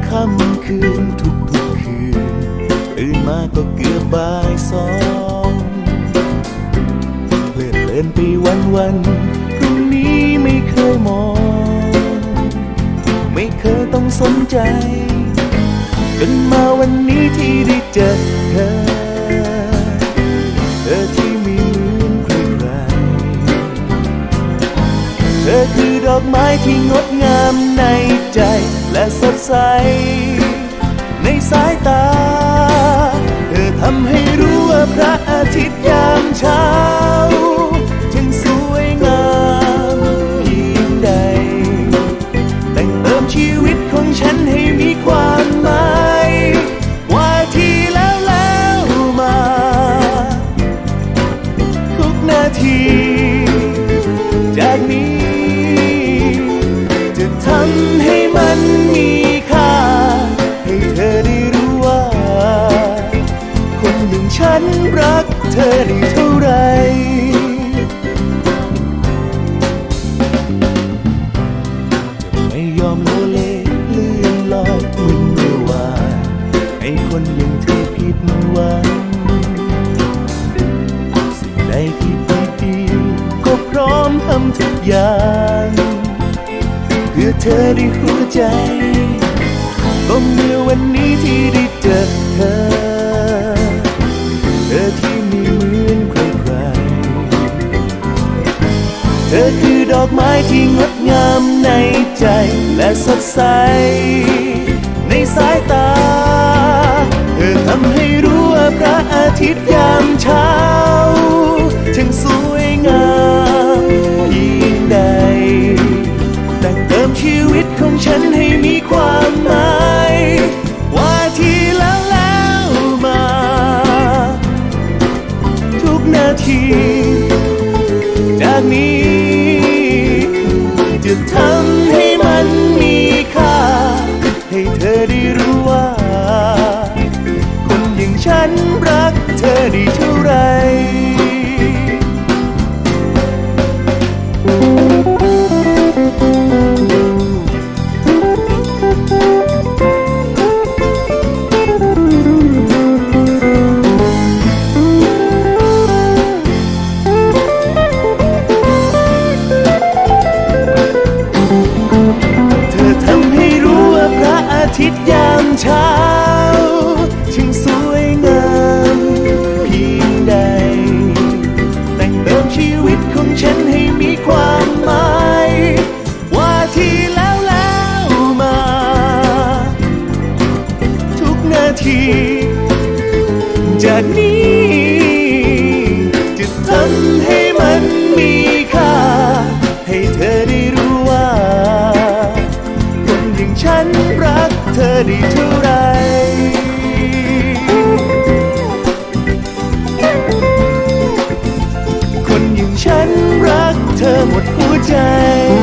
ค่ำคืนทุกคืนตื่นมาก็เกือบบ่ายสองเพลิดเพลินไปวันพรุ่งนี้ไม่เคยมองไม่เคยต้องสนใจจนมาวันนี้ที่ได้เจอเธอที่ไม่เหมือนใครเธอคือดอกไม้ที่งดงามในใจและสดใสในสายตาเธอทำให้รู้ว่าพระอาทิตย์ยามเช้าช่างสวยงามเพียงใดแต่งเติมชีวิตของฉันให้มีความหมายว่าที่แล้วมาทุกนาทีจากนี้จะทำให้มันมีค่าให้เธอได้รู้ว่าคนหนึ่งฉันรักเธอได้เท่าไรจะไม่ยอมโลเลเลื่อนลอยเหมือนเมื่อวานให้คนอย่างเธอผิดหวังสิ่งใดที่ดีก็พร้อมทำทุกอย่างเพื่อเธอได้หัวใจก็เมื่อวันนี้ที่ได้เจอเธอที่ไม่เหมือนใครเธอคือดอกไม้ที่งดงามในใจและสดใสในสายตาเธอทำให้รู้ว่าพระอาทิตย์ยามเช้าช่างสวยงามเพียงใดแต่งเติมชีวิตของฉันให้มีความหมายว่าที่แล้วมาทุกนาทีจากนี้จะทำให้มันมีค่าให้เธอได้รู้ว่าคนอย่างฉันรักเธอได้เท่าไรอาทิตย์ยามเช้าช่างสวยงามเพียงใดแต่งเติมชีวิตของฉันให้มีความหมายว่าที่แล้วมาทุกนาทีจากนี้จะทำให้มันมีค่าให้เธอได้รู้ว่าคนอย่างฉันรักเธอได้เท่าไรคนอย่างฉันรักเธอหมดหัวใจ